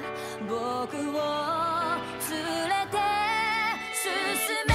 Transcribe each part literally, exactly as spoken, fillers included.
僕を連れて進め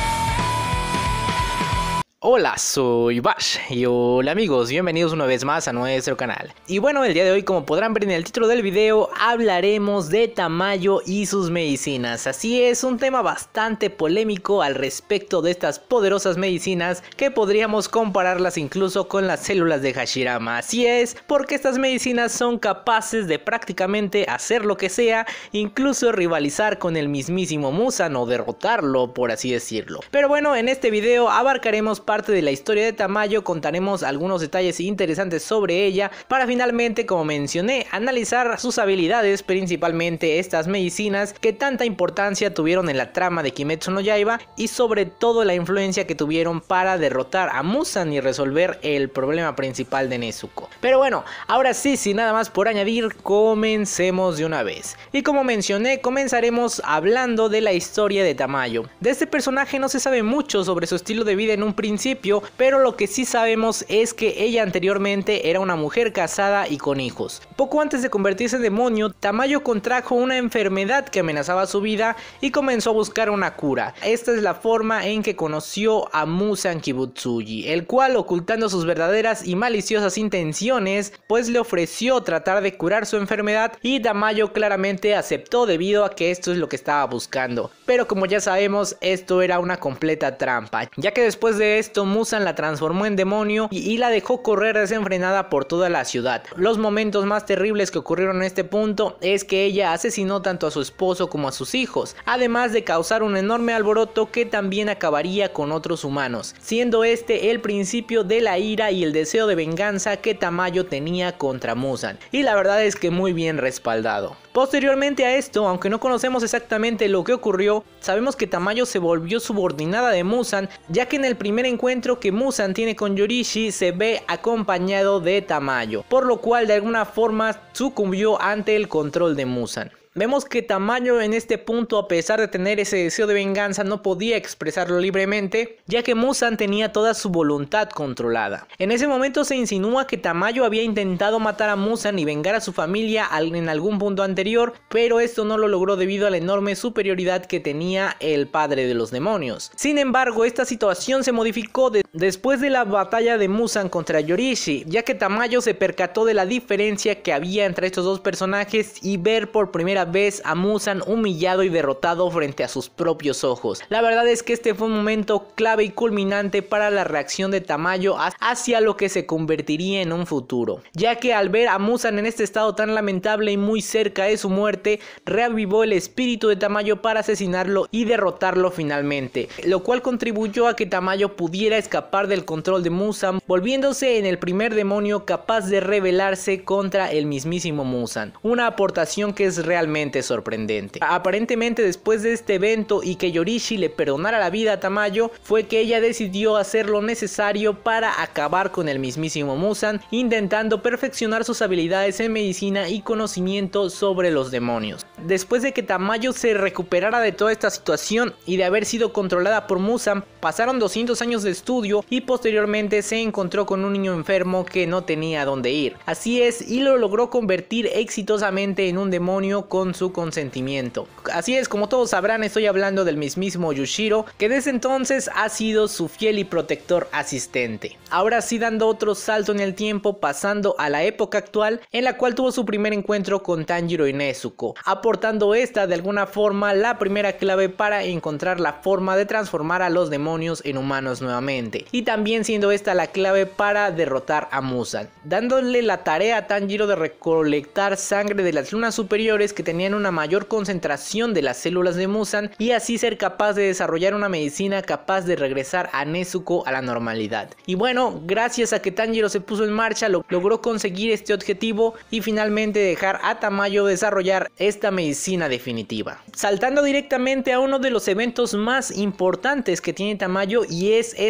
Hola, soy Bash y hola amigos, bienvenidos una vez más a nuestro canal. Y bueno, el día de hoy, como podrán ver en el título del video, hablaremos de Tamayo y sus medicinas. Así es, un tema bastante polémico al respecto de estas poderosas medicinas que podríamos compararlas incluso con las células de Hashirama. Así es, porque estas medicinas son capaces de prácticamente hacer lo que sea, incluso rivalizar con el mismísimo Muzan o derrotarlo, por así decirlo. Pero bueno, en este video abarcaremos parte de la historia de Tamayo, contaremos algunos detalles interesantes sobre ella para finalmente, como mencioné, analizar sus habilidades, principalmente estas medicinas que tanta importancia tuvieron en la trama de Kimetsu no Yaiba y sobre todo la influencia que tuvieron para derrotar a Muzan y resolver el problema principal de Nezuko. Pero bueno, ahora sí, sin nada más por añadir, comencemos de una vez. Y como mencioné, comenzaremos hablando de la historia de Tamayo. De este personaje no se sabe mucho sobre su estilo de vida en un principio, pero lo que sí sabemos es que ella anteriormente era una mujer casada y con hijos. Poco antes de convertirse en demonio, Tamayo contrajo una enfermedad que amenazaba su vida y comenzó a buscar una cura. Esta es la forma en que conoció a Muzan Kibutsuji, el cual, ocultando sus verdaderas y maliciosas intenciones, pues le ofreció tratar de curar su enfermedad y Tamayo claramente aceptó debido a que esto es lo que estaba buscando. Pero como ya sabemos, esto era una completa trampa, ya que después de esto Muzan la transformó en demonio y, y la dejó correr desenfrenada por toda la ciudad. Los momentos más terribles que ocurrieron en este punto es que ella asesinó tanto a su esposo como a sus hijos, además de causar un enorme alboroto que también acabaría con otros humanos, siendo este el principio de la ira y el deseo de venganza que Tamayo tenía contra Muzan, y la verdad es que muy bien respaldado. Posteriormente a esto, aunque no conocemos exactamente lo que ocurrió, sabemos que Tamayo se volvió subordinada de Muzan, ya que en el primer encuentro que Muzan tiene con Yorishi se ve acompañado de Tamayo, por lo cual de alguna forma sucumbió ante el control de Muzan. Vemos que Tamayo en este punto, a pesar de tener ese deseo de venganza, no podía expresarlo libremente, ya que Muzan tenía toda su voluntad controlada. En ese momento se insinúa que Tamayo había intentado matar a Muzan y vengar a su familia en algún punto anterior, pero esto no lo logró debido a la enorme superioridad que tenía el padre de los demonios. Sin embargo, esta situación se modificó de después de la batalla de Muzan contra Yorishi, ya que Tamayo se percató de la diferencia que había entre estos dos personajes y ver por primera vez a Muzan humillado y derrotado frente a sus propios ojos. La verdad es que este fue un momento clave y culminante para la reacción de Tamayo hacia lo que se convertiría en un futuro, ya que al ver a Muzan en este estado tan lamentable y muy cerca de su muerte, reavivó el espíritu de Tamayo para asesinarlo y derrotarlo finalmente, lo cual contribuyó a que Tamayo pudiera escapar del control de Muzan, volviéndose en el primer demonio capaz de rebelarse contra el mismísimo Muzan, una aportación que es realmente sorprendente. Aparentemente, después de este evento y que Yorishi le perdonara la vida a Tamayo, fue que ella decidió hacer lo necesario para acabar con el mismísimo Muzan, intentando perfeccionar sus habilidades en medicina y conocimiento sobre los demonios. Después de que Tamayo se recuperara de toda esta situación y de haber sido controlada por Muzan, pasaron doscientos años de estudio y posteriormente se encontró con un niño enfermo que no tenía a dónde ir. Así es, y lo logró convertir exitosamente en un demonio con su consentimiento. Así es, como todos sabrán, estoy hablando del mismísimo Yushiro, que desde entonces ha sido su fiel y protector asistente. Ahora sí, dando otro salto en el tiempo, pasando a la época actual, en la cual tuvo su primer encuentro con Tanjiro y Nezuko, aportando esta de alguna forma la primera clave para encontrar la forma de transformar a los demonios en humanos nuevamente, y también siendo esta la clave para derrotar a Muzan, dándole la tarea a Tanjiro de recolectar sangre de las lunas superiores que tenían una mayor concentración de las células de Muzan y así ser capaz de desarrollar una medicina capaz de regresar a Nezuko a la normalidad. Y bueno, gracias a que Tanjiro se puso en marcha, lo logró conseguir este objetivo y finalmente dejar a Tamayo desarrollar esta medicina definitiva. Saltando directamente a uno de los eventos más importantes que tiene Tamayo, y es esta alianza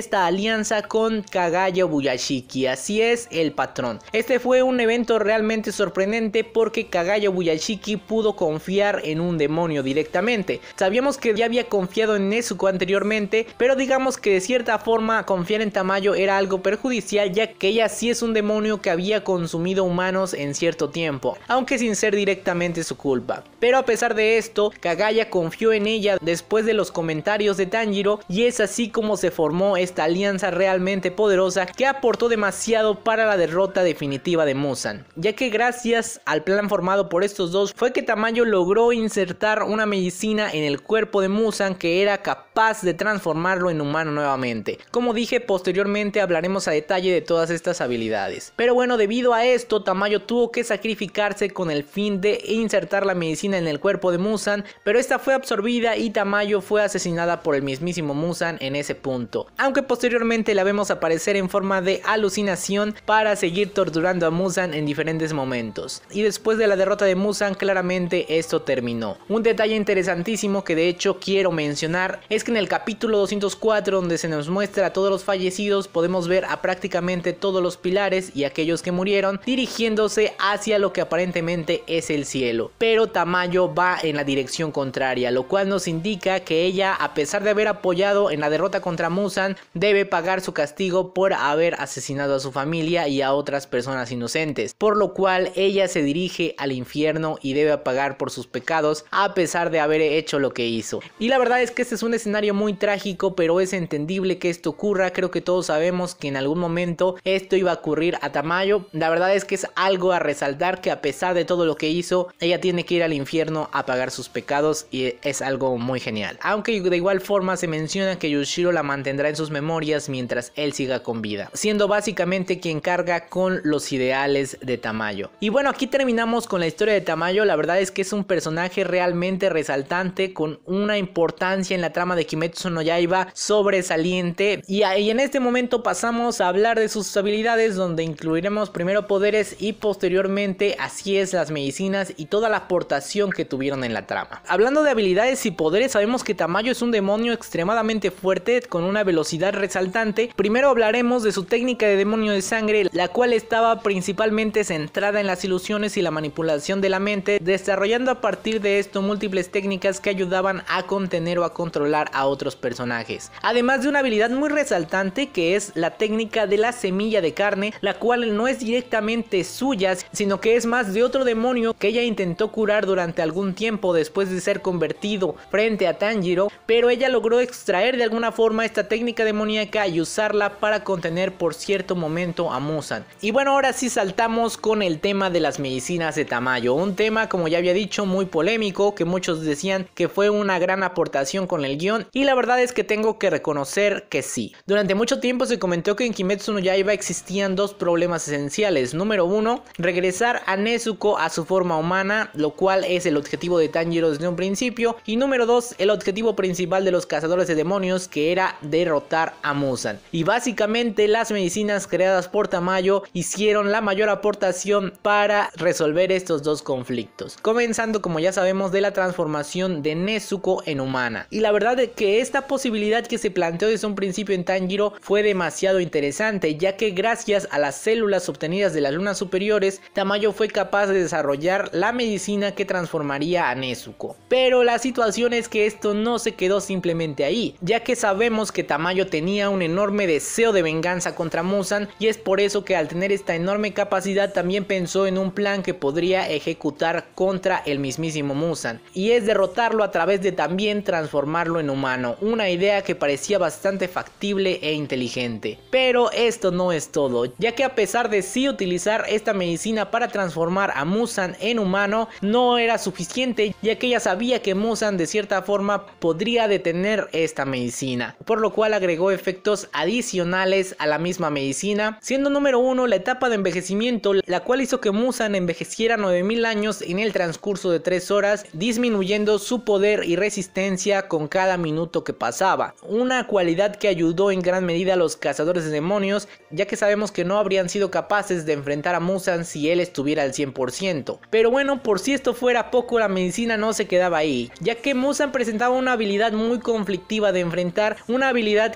alianza con Kagaya Buyashiki, así es, el patrón. Este fue un evento realmente sorprendente porque Kagaya Buyashiki pudo confiar en un demonio directamente. Sabíamos que ya había confiado en Nezuko anteriormente, pero digamos que de cierta forma confiar en Tamayo era algo perjudicial, ya que ella sí es un demonio que había consumido humanos en cierto tiempo, aunque sin ser directamente su culpa. Pero a pesar de esto, Kagaya confió en ella después de los comentarios de Tanjiro, y es así como se formó esta alianza realmente poderosa que aportó demasiado para la derrota definitiva de Muzan, ya que gracias al plan formado por estos dos fue que Tamayo logró insertar una medicina en el cuerpo de Muzan que era capaz de transformarlo en humano nuevamente. Como dije, posteriormente hablaremos a detalle de todas estas habilidades. Pero bueno, debido a esto, Tamayo tuvo que sacrificarse con el fin de insertar la medicina en el cuerpo de Muzan, pero esta fue absorbida y Tamayo fue asesinada por el mismísimo Muzan en ese punto, aunque posteriormente la vemos aparecer en forma de alucinación para seguir torturando a Muzan en diferentes momentos. Y después de la derrota de Muzan, claramente esto terminó. Un detalle interesantísimo que de hecho quiero mencionar es que en el capítulo doscientos cuatro, donde se nos muestra a todos los fallecidos, podemos ver a prácticamente todos los pilares y aquellos que murieron dirigiéndose hacia lo que aparentemente es el cielo, pero Tamayo va en la dirección contraria, lo cual nos indica que ella, a pesar de haber apoyado en la derrota contra Muzan, debe pagar su castigo por haber asesinado a su familia y a otras personas inocentes, por lo cual ella se dirige al infierno y debe pagar por sus pecados a pesar de haber hecho lo que hizo. Y la verdad es que este es un escenario muy trágico, pero es entendible que esto ocurra. Creo que todos sabemos que en algún momento esto iba a ocurrir a Tamayo. La verdad es que es algo a resaltar, que a pesar de todo lo que hizo, ella tiene que ir al infierno a pagar sus pecados, y es algo muy genial. Aunque de igual forma se menciona que Yushiro la mantendrá en sus memorias mientras él siga con vida, siendo básicamente quien carga con los ideales de Tamayo. Y bueno, aquí terminamos con la historia de Tamayo. La verdad es que es un personaje realmente resaltante, con una importancia en la trama de Kimetsu no Yaiba sobresaliente, y, y en este momento pasamos a hablar de sus habilidades, donde incluiremos primero poderes y posteriormente, así es, las medicinas y toda la aportación que tuvieron en la trama. Hablando de habilidades y poderes, sabemos que Tamayo es un demonio extremadamente fuerte con una velocidad resaltante. Primero hablaremos de su técnica de demonio de sangre, la cual estaba principalmente centrada en las ilusiones y la manipulación de la mente, desarrollando a partir de esto múltiples técnicas que ayudaban a contener o a controlar a otros personajes. Además de una habilidad muy resaltante que es la técnica de la semilla de carne, la cual no es directamente suya, sino que es más de otro demonio que ella intentó curar durante algún tiempo después de ser convertido frente a Tanjiro, pero ella logró extraer de alguna forma esta técnica demoníaca y usarla para contener por cierto momento a Muzan. Y bueno, ahora sí saltamos con el tema de las medicinas de Tamayo, un tema, como ya había dicho, muy polémico, que muchos decían que fue una gran aportación con el guión, y la verdad es que tengo que reconocer que sí. Durante mucho tiempo se comentó que en Kimetsu no Yaiba existían dos problemas esenciales. Número uno, regresar a Nezuko a su forma humana, lo cual es el objetivo de Tanjiro desde un principio, y número dos, el objetivo principal de los cazadores de demonios, que era derrotar a Muzan. Y básicamente las medicinas creadas por Tamayo hicieron la mayor aportación para resolver estos dos conflictos, comenzando, como ya sabemos, de la transformación de Nezuko en humana. Y la verdad es que esta posibilidad que se planteó desde un principio en Tanjiro fue demasiado interesante, ya que gracias a las células obtenidas de las lunas superiores, Tamayo fue capaz de desarrollar la medicina que transformaría a Nezuko. Pero la situación es que esto no se quedó simplemente ahí, ya que sabemos que Tamayo tenía un enorme deseo de venganza contra Muzan, y es por eso que al tener esta enorme capacidad también pensó en un plan que podría ejecutar contra el mismísimo Muzan, y es derrotarlo a través de también transformarlo en humano, una idea que parecía bastante factible e inteligente. Pero esto no es todo, ya que a pesar de sí utilizar esta medicina para transformar a Muzan en humano, no era suficiente, ya que ella sabía que Muzan de cierta forma podría detener esta medicina, por lo cual agregó efectos adicionales a la misma medicina, siendo número uno la etapa de envejecimiento, la cual hizo que Muzan envejeciera nueve mil años en el transcurso de tres horas, disminuyendo su poder y resistencia con cada minuto que pasaba, una cualidad que ayudó en gran medida a los cazadores de demonios, ya que sabemos que no habrían sido capaces de enfrentar a Muzan si él estuviera al cien por ciento. Pero bueno, por si esto fuera poco, la medicina no se quedaba ahí, ya que Muzan presentaba una habilidad muy conflictiva de enfrentar, una habilidad que desafía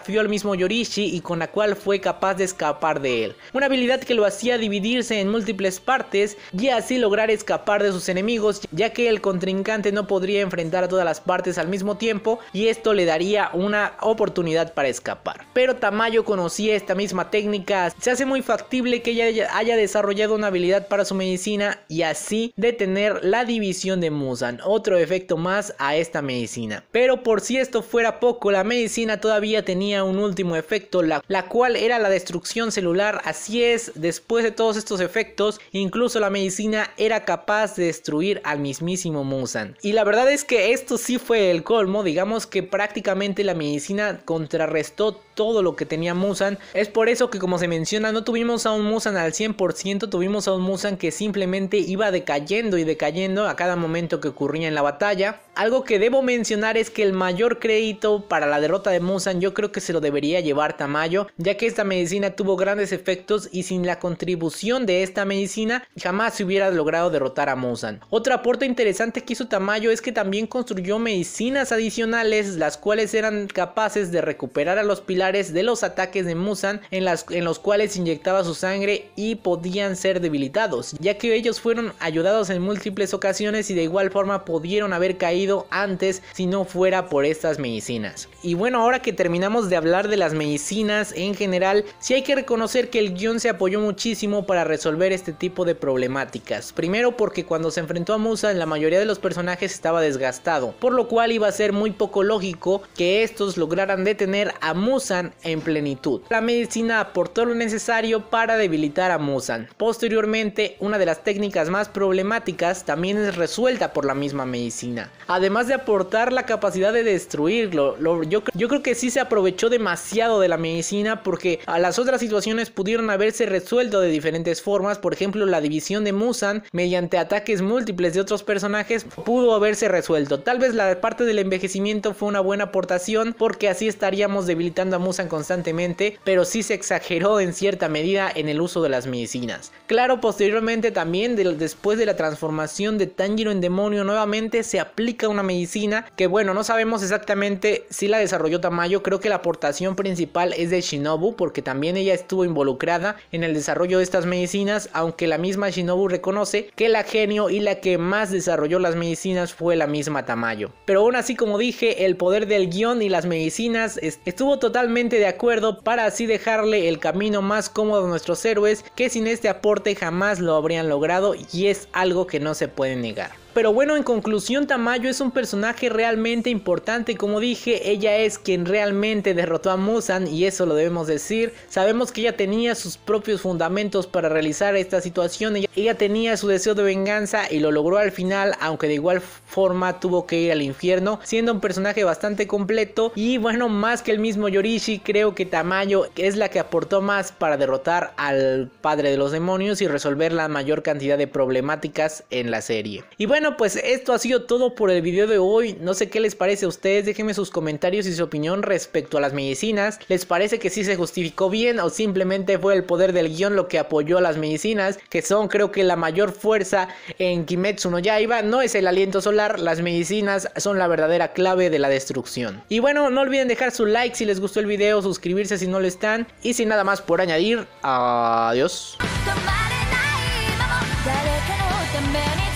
desafió al mismo Yorishi y con la cual fue capaz de escapar de él. Una habilidad que lo hacía dividirse en múltiples partes y así lograr escapar de sus enemigos, ya que el contrincante no podría enfrentar a todas las partes al mismo tiempo y esto le daría una oportunidad para escapar. Pero Tamayo conocía esta misma técnica, se hace muy factible que ella haya desarrollado una habilidad para su medicina y así detener la división de Muzan, otro efecto más a esta medicina. Pero por si esto fuera poco, la medicina todavía tenía un último efecto, la, la cual era la destrucción celular. Así es, después de todos estos efectos, incluso la medicina era capaz de destruir al mismísimo Muzan. Y la verdad es que esto sí fue el colmo, digamos que prácticamente la medicina contrarrestó todo lo que tenía Muzan. Es por eso que, como se menciona, no tuvimos a un Muzan al cien por ciento, tuvimos a un Muzan que simplemente iba decayendo y decayendo a cada momento que ocurría en la batalla. Algo que debo mencionar es que el mayor crédito para la derrota de Muzan yo creo que se lo debería llevar Tamayo, ya que esta medicina tuvo grandes efectos y sin la contribución de esta medicina jamás se hubiera logrado derrotar a Muzan. Otro aporte interesante que hizo Tamayo es que también construyó medicinas adicionales, las cuales eran capaces de recuperar a los pilares de los ataques de Muzan, en, las, en los cuales inyectaba su sangre y podían ser debilitados, ya que ellos fueron ayudados en múltiples ocasiones y de igual forma pudieron haber caído antes si no fuera por estas medicinas. Y bueno, ahora que terminamos de hablar de las medicinas en general, sí hay que reconocer que el guión se apoyó muchísimo para resolver este tipo de problemáticas. Primero porque cuando se enfrentó a Muzan la mayoría de los personajes estaba desgastado, por lo cual iba a ser muy poco lógico que estos lograran detener a Muzan en plenitud. La medicina aportó lo necesario para debilitar a Muzan. Posteriormente, una de las técnicas más problemáticas también es resuelta por la misma medicina. Además de aportar la capacidad de destruirlo, lo, yo, yo creo que sí se aprovechó demasiado de la medicina, porque a las otras situaciones pudieron haberse resuelto de diferentes formas. Por ejemplo, la división de Muzan mediante ataques múltiples de otros personajes pudo haberse resuelto. Tal vez la parte del envejecimiento fue una buena aportación, porque así estaríamos debilitando a Muzan constantemente, pero sí se exageró en cierta medida en el uso de las medicinas. Claro, posteriormente también, de, después de la transformación de Tanjiro en demonio, nuevamente se aplica una medicina que, bueno, no sabemos exactamente si la desarrolló Tamayo. Creo que la aportación principal es de Shinobu, porque también ella estuvo involucrada en el desarrollo de estas medicinas, aunque la misma Shinobu reconoce que la genio y la que más desarrolló las medicinas fue la misma Tamayo. Pero aún así, como dije, el poder del guión y las medicinas estuvo totalmente de acuerdo para así dejarle el camino más cómodo a nuestros héroes, que sin este aporte jamás lo habrían logrado, y es algo que no se puede negar. Pero bueno, en conclusión, Tamayo es un personaje realmente importante. Como dije, ella es quien realmente derrotó a Muzan, y eso lo debemos decir. Sabemos que ella tenía sus propios fundamentos para realizar esta situación. Ella, ella tenía su deseo de venganza y lo logró al final, aunque de igual forma tuvo que ir al infierno, siendo un personaje bastante completo. Y bueno, más que el mismo Yorishi, creo que Tamayo es la que aportó más para derrotar al padre de los demonios y resolver la mayor cantidad de problemáticas en la serie. Y bueno, Bueno, pues esto ha sido todo por el video de hoy. No sé qué les parece a ustedes, déjenme sus comentarios y su opinión respecto a las medicinas. ¿Les parece que sí se justificó bien o simplemente fue el poder del guión lo que apoyó a las medicinas, que son, creo que, la mayor fuerza en Kimetsu no Yaiba? No es el aliento solar, las medicinas son la verdadera clave de la destrucción. Y bueno, no olviden dejar su like si les gustó el video, suscribirse si no lo están, y sin nada más por añadir, adiós. 止まれないまま誰かのために